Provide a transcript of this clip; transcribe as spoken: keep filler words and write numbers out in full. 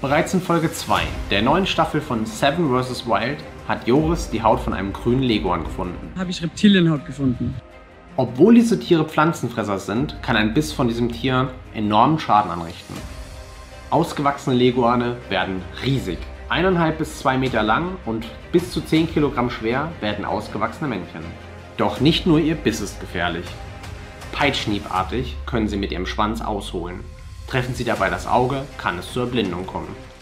Bereits in Folge zwei der neuen Staffel von Seven versus. Wild hat Joris die Haut von einem grünen Leguan gefunden. Habe ich Reptilienhaut gefunden. Obwohl diese Tiere Pflanzenfresser sind, kann ein Biss von diesem Tier enormen Schaden anrichten. Ausgewachsene Leguane werden riesig. Eineinhalb bis zwei Meter lang und bis zu zehn Kilogramm schwer werden ausgewachsene Männchen. Doch nicht nur ihr Biss ist gefährlich. Peitschenhiebartig können sie mit ihrem Schwanz ausholen. Treffen sie dabei das Auge, kann es zur Erblindung kommen.